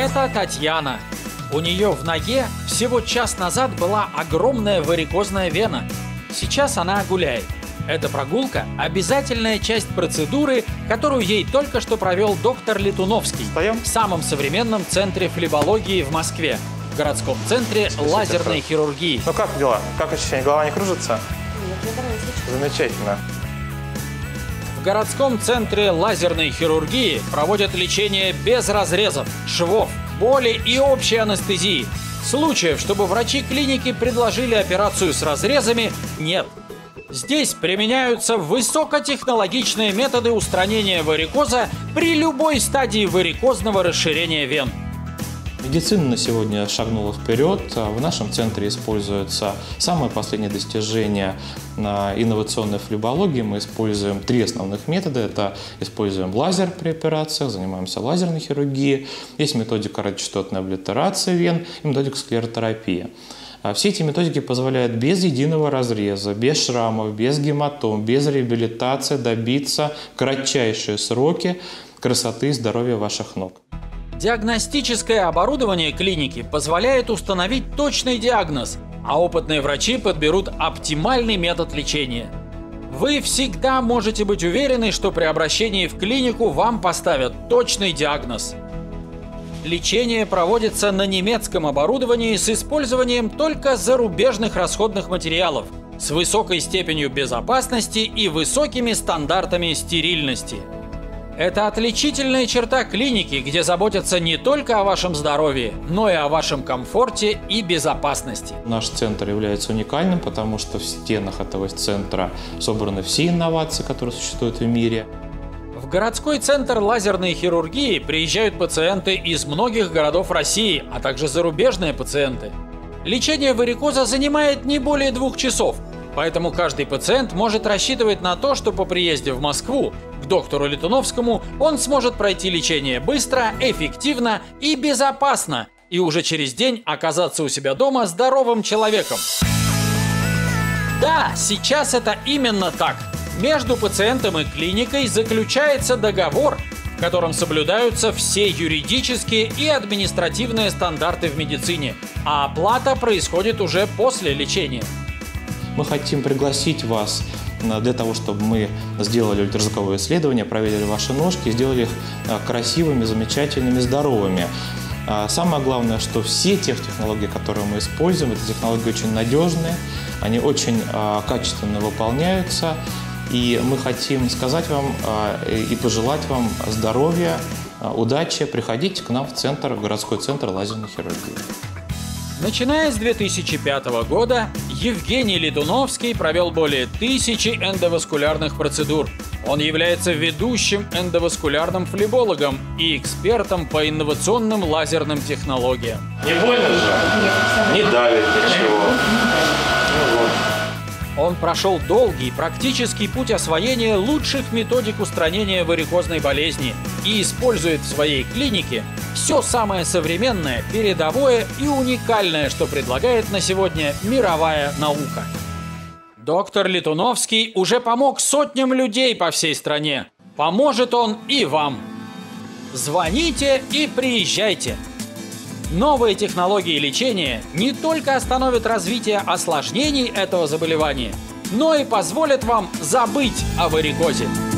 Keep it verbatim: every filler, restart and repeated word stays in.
Это Татьяна. У нее в ноге всего час назад была огромная варикозная вена. Сейчас она гуляет. Эта прогулка – обязательная часть процедуры, которую ей только что провел доктор Летуновский Встаем. в самом современном центре флебологии в Москве, в городском центре лазерной хирургии. Ну как дела? Как ощущение? Голова не кружится? Нет, не нравится. Замечательно. В городском центре лазерной хирургии проводят лечение без разрезов, швов, боли и общей анестезии. Случаев, чтобы врачи клиники предложили операцию с разрезами, нет. Здесь применяются высокотехнологичные методы устранения варикоза при любой стадии варикозного расширения вен. Медицина на сегодня шагнула вперед. В нашем центре используются самые последние достижения инновационной флебологии. Мы используем три основных метода. Это используем лазер при операциях, занимаемся лазерной хирургией. Есть методика радиочастотной облитерации вен и методика склеротерапии. Все эти методики позволяют без единого разреза, без шрамов, без гематом, без реабилитации добиться в кратчайшие сроки красоты и здоровья ваших ног. Диагностическое оборудование клиники позволяет установить точный диагноз, а опытные врачи подберут оптимальный метод лечения. Вы всегда можете быть уверены, что при обращении в клинику вам поставят точный диагноз. Лечение проводится на немецком оборудовании с использованием только зарубежных расходных материалов, с высокой степенью безопасности и высокими стандартами стерильности. Это отличительная черта клиники, где заботятся не только о вашем здоровье, но и о вашем комфорте и безопасности. Наш центр является уникальным, потому что в стенах этого центра собраны все инновации, которые существуют в мире. В городской центр лазерной хирургии приезжают пациенты из многих городов России, а также зарубежные пациенты. Лечение варикоза занимает не более двух часов, поэтому каждый пациент может рассчитывать на то, что по приезде в Москву к доктору Летуновскому он сможет пройти лечение быстро, эффективно и безопасно, и уже через день оказаться у себя дома здоровым человеком. Да, сейчас это именно так. Между пациентом и клиникой заключается договор, в котором соблюдаются все юридические и административные стандарты в медицине, а оплата происходит уже после лечения. Мы хотим пригласить вас для того, чтобы мы сделали ультразвуковое исследование, проверили ваши ножки и сделали их красивыми, замечательными, здоровыми. Самое главное, что все технологии, которые мы используем, эти технологии очень надежные, они очень качественно выполняются. И мы хотим сказать вам и пожелать вам здоровья, удачи. Приходите к нам в центр, в городской центр лазерной хирургии. Начиная с две тысячи пятого года Евгений Летуновский провел более тысячи эндоваскулярных процедур. Он является ведущим эндоваскулярным флебологом и экспертом по инновационным лазерным технологиям. Не больно же? Не давит ничего. Ну вот. Он прошел долгий практический путь освоения лучших методик устранения варикозной болезни и использует в своей клинике все самое современное, передовое и уникальное, что предлагает на сегодня мировая наука. Доктор Летуновский уже помог сотням людей по всей стране. Поможет он и вам. Звоните и приезжайте. Новые технологии лечения не только остановят развитие осложнений этого заболевания, но и позволят вам забыть о варикозе.